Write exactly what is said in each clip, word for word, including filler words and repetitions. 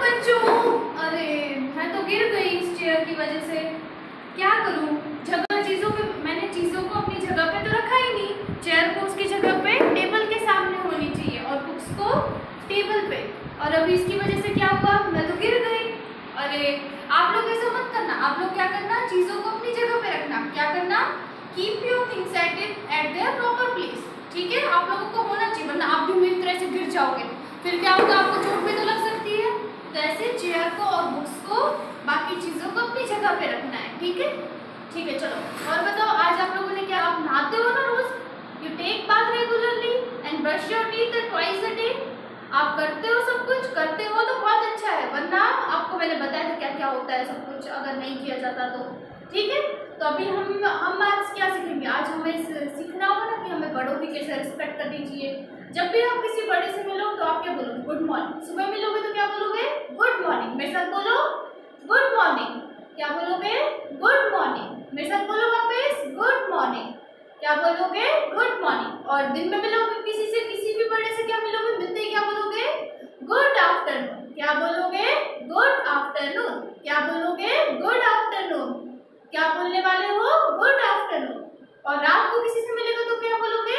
बच्चों, अरे मैं तो गिर गई इस चेयर की वजह से। क्या करूं? जगह चीजों पे, मैंने चीजों को अपनी जगह पे तो रखा ही नहीं। चेयर को उसकी जगह पे टेबल के सामने होनी चाहिए और बुक्स को टेबल पे, और अभी इसकी वजह से क्या हुआ, मैं तो गिर गई। अरे आप लोग ऐसा मत करना। आप लोग क्या करना, चीजों को अपनी जगह पे रखना। क्या करना, keep your things at at their proper place. ठीक है, आप लोगों को होना चाहिए, वरना आप भी मेरी तरह से गिर जाओगे, फिर क्या होगा, आपको चोट भी तो लग सकती है। तो ऐसे चेयर को और बुक्स को, बाकी चीजों को अपनी जगह पे रखना है। ठीक है, ठीक है, चलो और बताओ, आज आप लोगों ने क्या, आप नहाते हो ना रोज, you take bath regularly and brush your teeth twice a day. आप करते हो, सब कुछ करते हो तो बहुत अच्छा है, वरना आपको मैंने बताया था क्या क्या होता है सब कुछ, अगर नहीं किया जाता तो। ठीक है, तो अभी हम हम आज क्या सीखेंगे, आज हमें सीखना होगा ना कि हमें बड़ों की कैसे रिस्पेक्ट करनी चाहिए। जब भी आप किसी बड़े से मिलो तो आप क्या बोलोगे, गुड मॉर्निंग। सुबह मिलोगे तो क्या बोलोगे, गुड मॉर्निंग। मेरे साथ बोलो, गुड मॉर्निंग। क्या बोलोगे, गुड मॉर्निंग। मेरे साथ बोलो वापस, गुड मॉर्निंग। क्या बोलोगे, गुड मॉर्निंग। और दिन में मिलोगे किसी से, किसी भी बड़े से क्या मिलोगे, मिलते ही क्या बोलोगे, गुड आफ्टरनून। क्या बोलोगे, गुड आफ्टरनून। क्या बोलोगे, गुड आफ्टरनून। क्या बोलने वाले हो, गुड आफ्टरनून। और रात को किसी से मिलेगा तो क्या बोलोगे,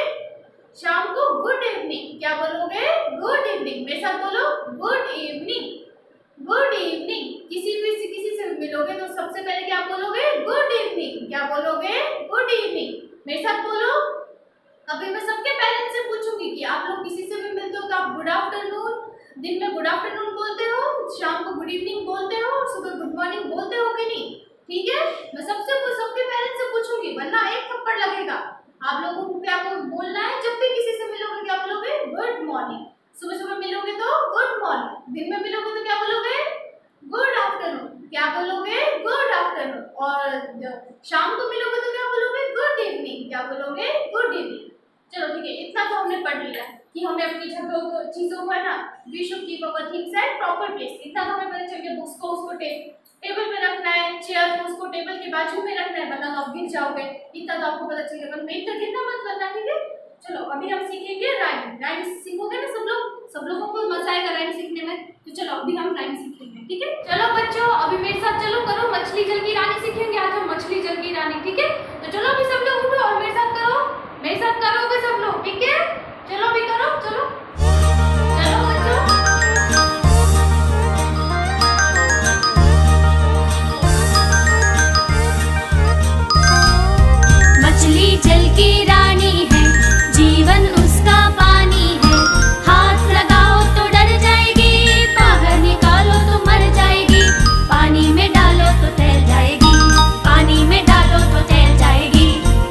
शाम को गुड इवनिंग। क्या बोलोगे, गुड इवनिंग। मेरे साथ बोलो, गुड इवनिंग, गुड इवनिंग। किसी भी से किसी से मिलोगे तो सबसे पहले क्या बोलोगे, गुड इवनिंग। क्या बोलोगे, गुड इवनिंग। मेरे साथ बोलो। अभी मैं सबके पेरेंट्स से पूछूंगी कि आप लोग किसी से भी मिलते हो तो आप गुड आफ्टरनून, दिन में गुड आफ्टरनून बोलते हो, शाम को गुड इवनिंग बोलते हो, और सुबह गुड मॉर्निंग बोलते हो कि नहीं। ठीक है, मैं सबसे सबके पेरेंट्स से पूछूंगी, वरना एक थप्पड़ लगेगा। आप लोगों को क्या बोलना है, जब भी किसी से मिलोगे क्या बोलोगे, गुड मॉर्निंग। सुबह सुबह मिलोगे तो गुड मॉर्निंग, दिन में मिलोगे तो क्या बोलोगे, गुड आफ्टरनून। क्या बोलोगे, गुड आफ्टरनून। और शाम को मिलोगे तो क्या बोलोगे, गुड इवनिंग। क्या बोलोगे, गुड इवनिंग। चलो ठीक है, इतना तो हमने पढ़ लिया कि हमें अपनी जगह को, चीजों को है ना, we should keep our things at proper place. इतना तो हमें पता चल गया, बुक्स को उसको टे, टेबल पे रखना है, चेयर को उसको टेबल के बाजू में रखना है, वरना आप गिर जाओगे। इतना तो आपको पता चल गया, पर मेन तो गिरना मत करना। ठीक है, चलो अभी हम सीखेंगे राइम। राइम सीखोगे ना सब लोग, सब लोगों को मजा आएगा राइम सीखने में। तो चलो अभी हम राइम सीखेंगे। ठीक है, चलो बच्चों अभी मेरे साथ चलो, करो मछली जल की रानी सीखेंगे आज हम, मछली जल की रानी। ठीक है, तो चलो अभी सब लोग उठो और मेरे साथ करो, मेरे साथ करोगे सब लोग। ठीक है, चलो अभी करो, चलो चलो बच्चों। मछली जल की रानी है, जीवन उसका पानी है। हाथ लगाओ तो डर जाएगी, बाहर निकालो तो मर जाएगी। पानी में डालो तो तैर जाएगी, पानी में डालो तो तैर जाएगी।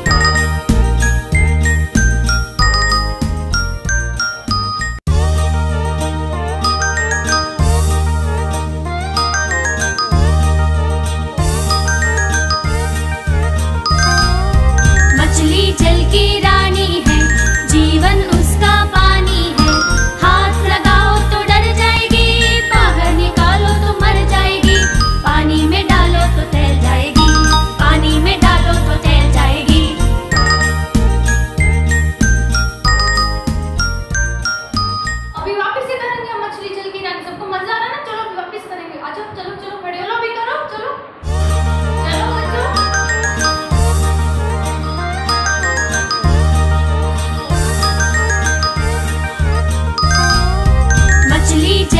मछली जल की रानी है, जीवन उसका पानी है। हाथ लगाओ तो डर जाएगी, बाहर निकालो तो मर जाएगी। पानी में डालो तो तैर जाएगी, पानी में डालो तो तैर जाएगी। अभी वापस से करेंगे हम मछली जल की रानी। सबको मजा आ रहा है ना, चलो अभी वापस करेंगे। अच्छा चलो चलो खड़े हो लो, अभी करो, चलो चलो बच्चों। मछली